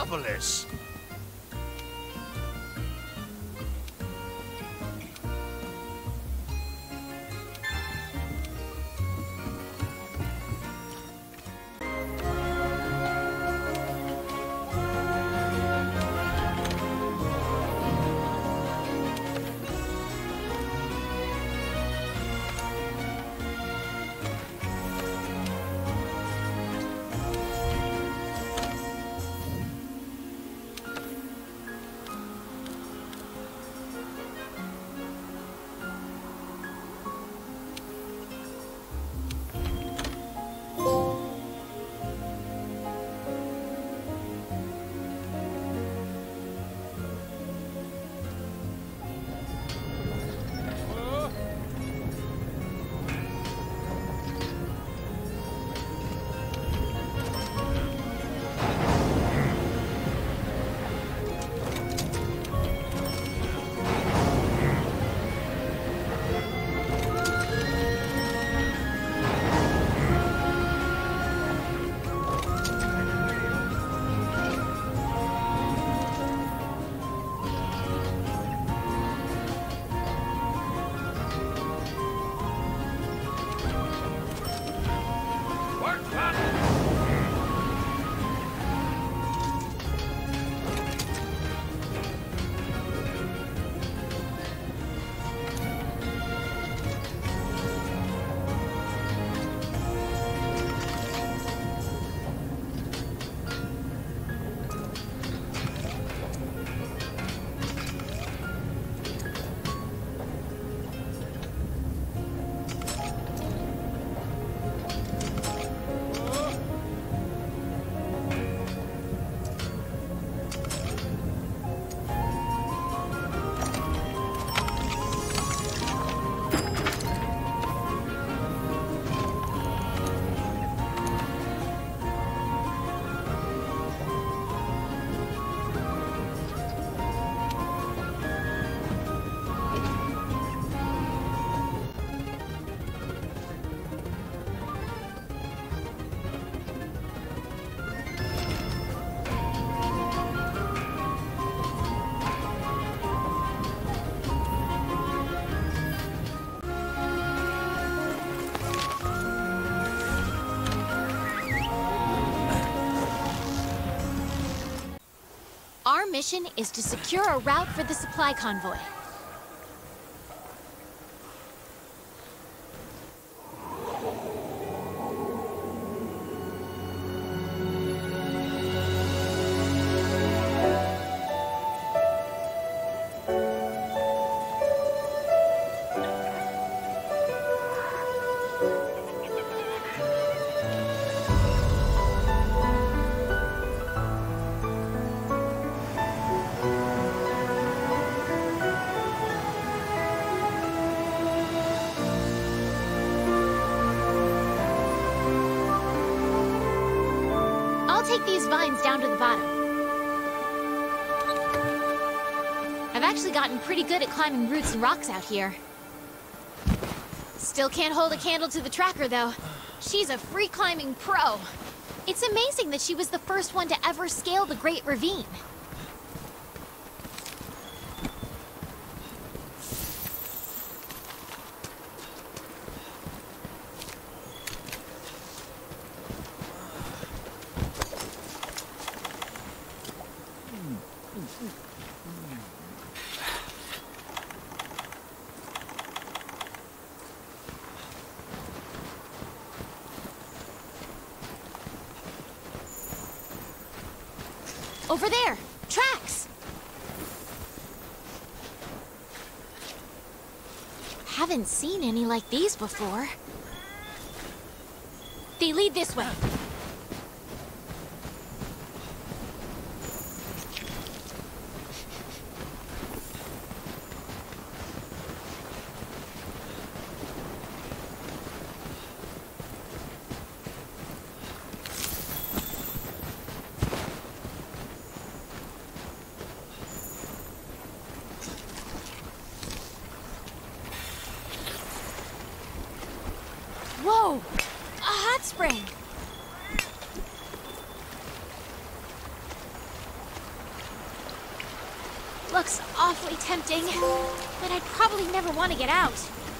marvelous. Our mission is to secure a route for the supply convoy. Take these vines down to the bottom. I've actually gotten pretty good at climbing roots and rocks out here. Still can't hold a candle to the tracker, though. She's a free climbing pro. It's amazing that she was the first one to ever scale the Great Ravine. Over there! Tracks! Haven't seen any like these before. They lead this way. Whoa! A hot spring! looks awfully tempting, but I'd probably never want to get out.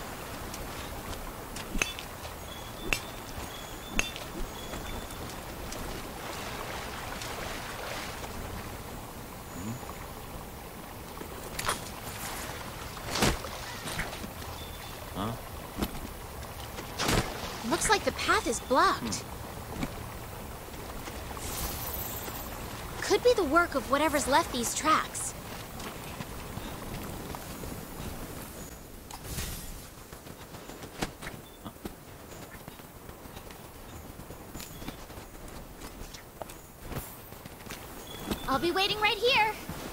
Huh? Looks like the path is blocked. Could be the work of whatever's left these tracks. I'll be waiting right here.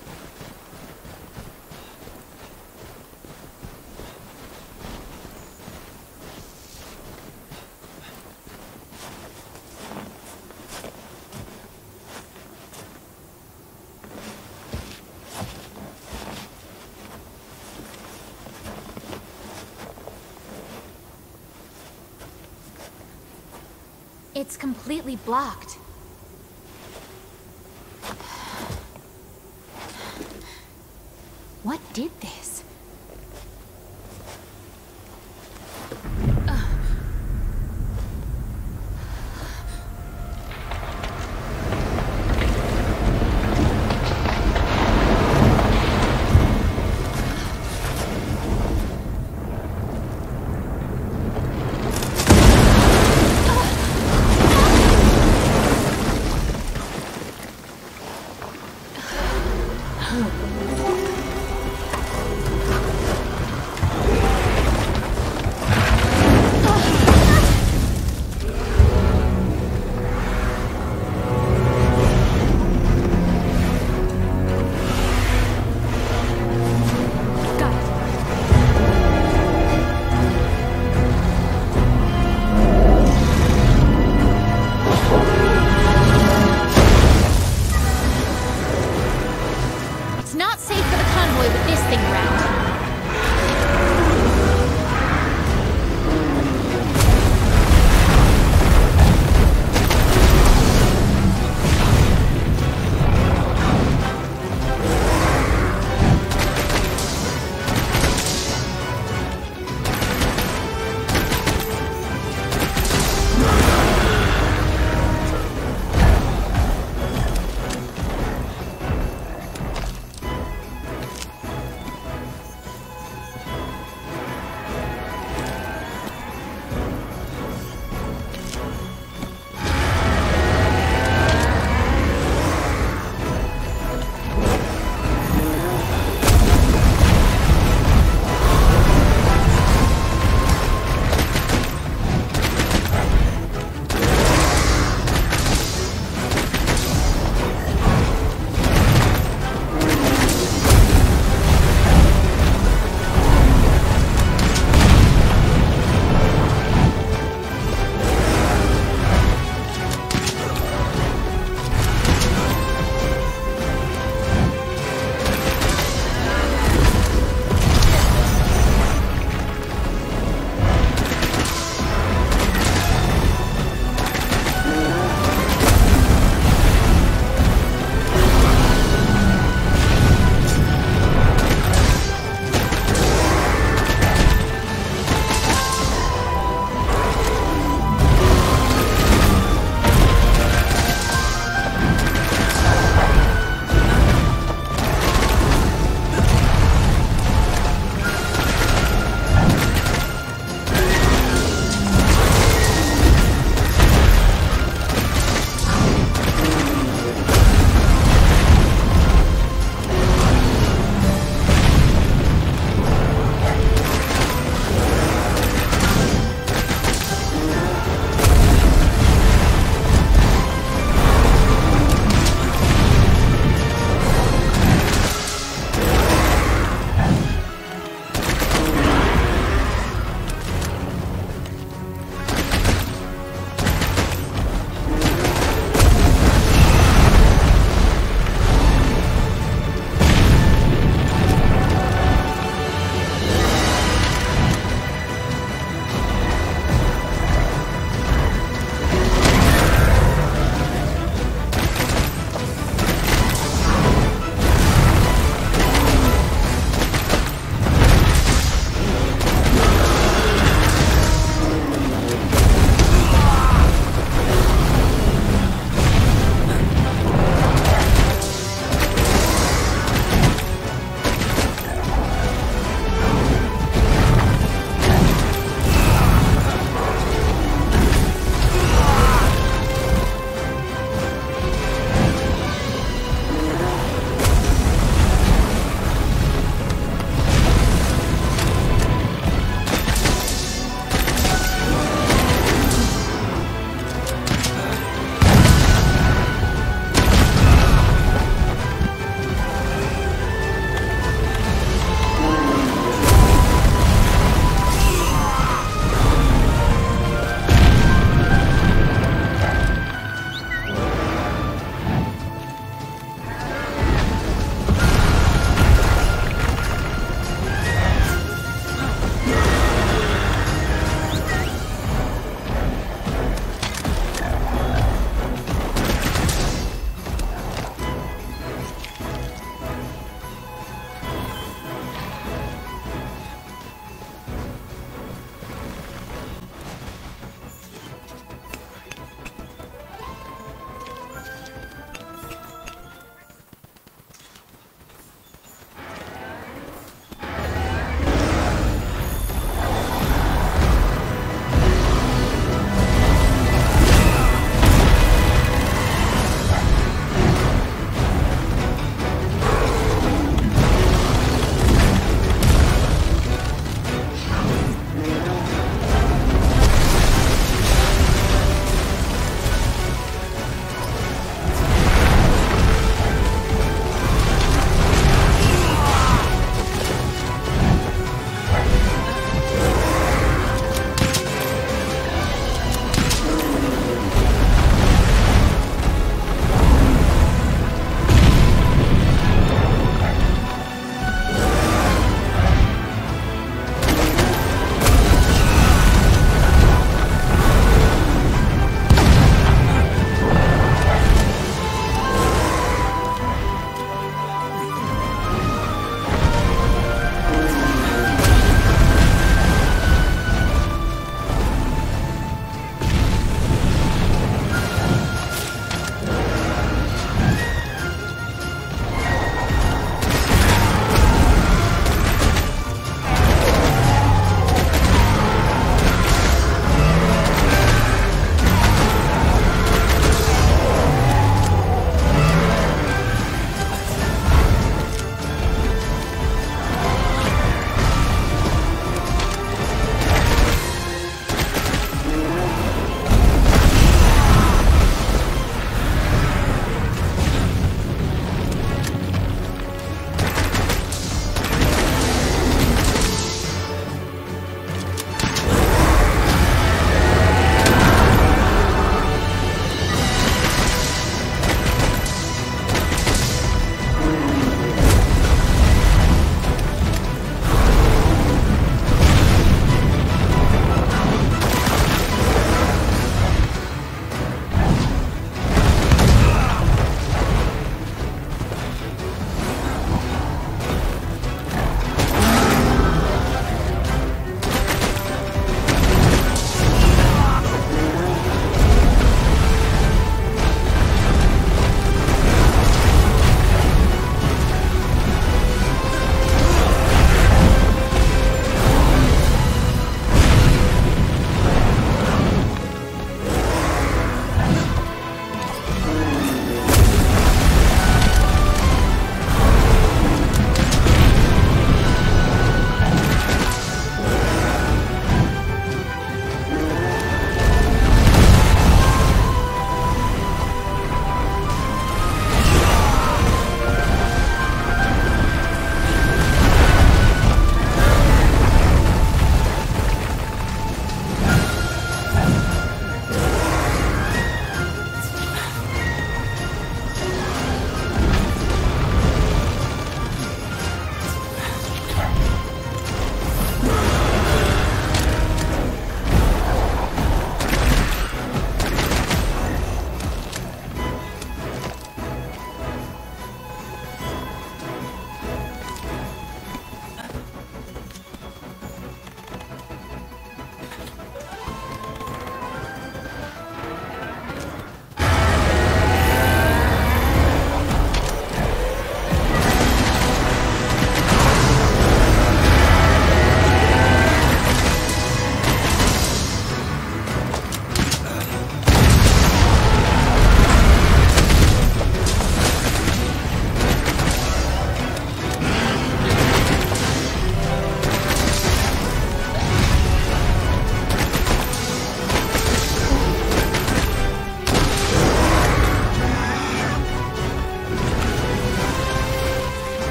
It's completely blocked. What did this?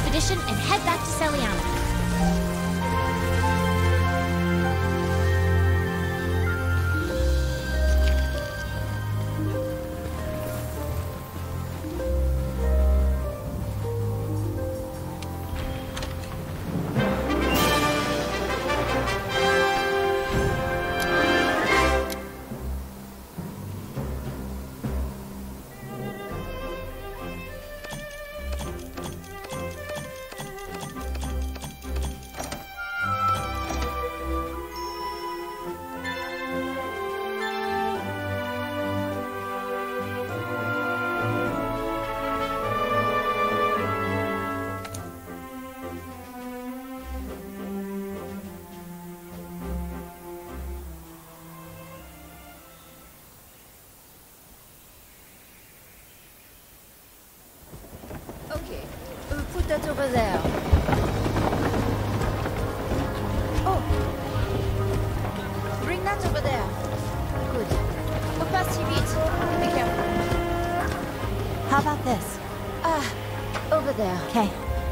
expedition and head back to Celiana. Okay, put that over there. Oh, bring that over there. Good. Au pas si vite. Be careful. How about this? Over there. Okay.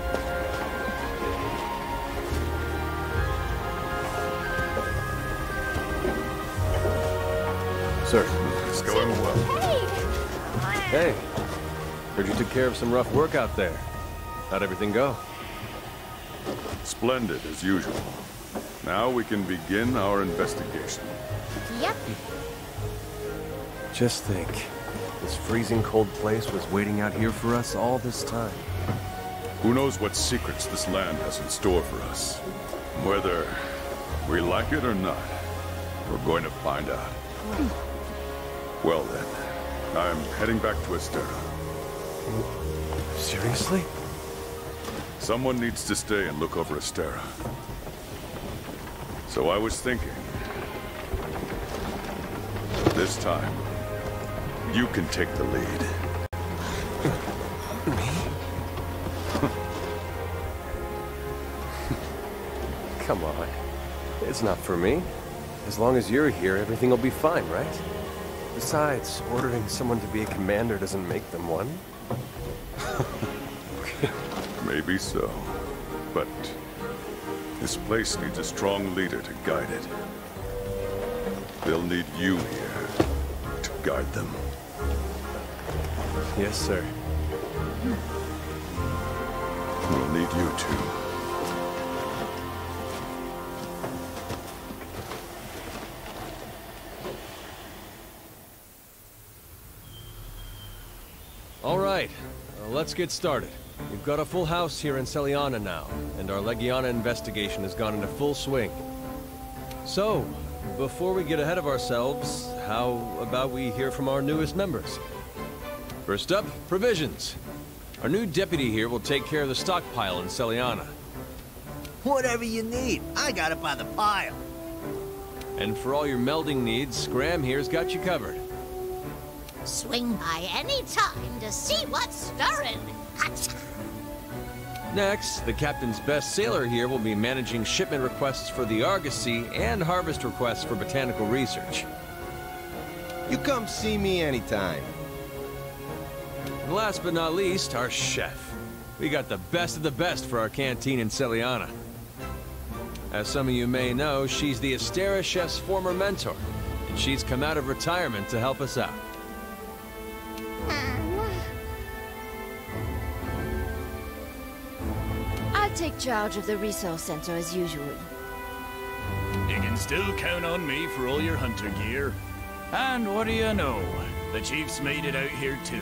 Sir, it's going well. Hey! Hey, heard you took care of some rough work out there. How'd everything go? Splendid, as usual. Now we can begin our investigation. Yep. Just think, this freezing cold place was waiting out here for us all this time. Who knows what secrets this land has in store for us? Whether we like it or not, we're going to find out. Well then, I'm heading back to Astera. Seriously? Someone needs to stay and look over Astera. So I was thinking, this time, you can take the lead. Come on. It's not for me. As long as you're here, everything will be fine, right? Besides, ordering someone to be a commander doesn't make them one. Maybe so. But this place needs a strong leader to guide it. They'll need you here to guide them. Yes, sir. We'll need you too. All right, let's get started. We've got a full house here in Celiana now, and our Legiana investigation has gone into full swing. So, before we get ahead of ourselves, how about we hear from our newest members? First up, provisions. Our new deputy here will take care of the stockpile in Celiana. Whatever you need, I got it by the pile. And for all your melding needs, Graham here's got you covered. Swing by any time to see what's stirring. Next, the captain's best sailor here will be managing shipment requests for the Argosy and harvest requests for botanical research. You come see me anytime. And last but not least, our chef. We got the best of the best for our canteen in Celiana. As some of you may know, she's the Astera chef's former mentor, and she's come out of retirement to help us out. I'll take charge of the resource center as usual. You can still count on me for all your hunter gear. And what do you know? The chief's made it out here too.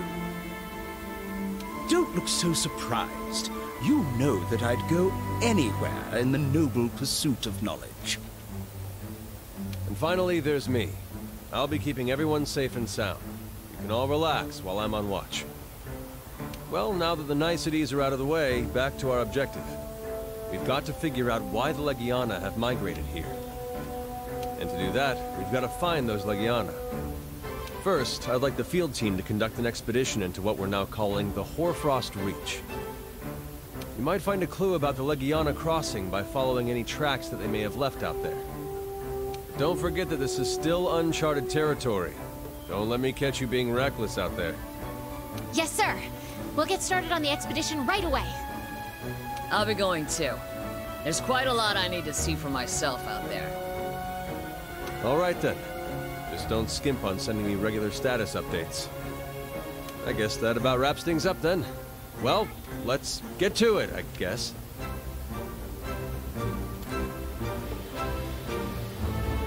Don't look so surprised. You know that I'd go anywhere in the noble pursuit of knowledge. And finally, there's me. I'll be keeping everyone safe and sound. You can all relax while I'm on watch. Well, now that the niceties are out of the way, back to our objective. We've got to figure out why the Legiana have migrated here. And to do that, we've got to find those Legiana. First, I'd like the field team to conduct an expedition into what we're now calling the Hoarfrost Reach. You might find a clue about the Legiana crossing by following any tracks that they may have left out there. Don't forget that this is still uncharted territory. Don't let me catch you being reckless out there. Yes, sir. We'll get started on the expedition right away. I'll be going too. There's quite a lot I need to see for myself out there. All right then. Just don't skimp on sending me regular status updates. I guess that about wraps things up then. Well, let's get to it, I guess.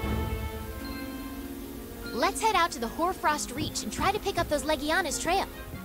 Let's head out to the Hoarfrost Reach and try to pick up those Legiana's trail.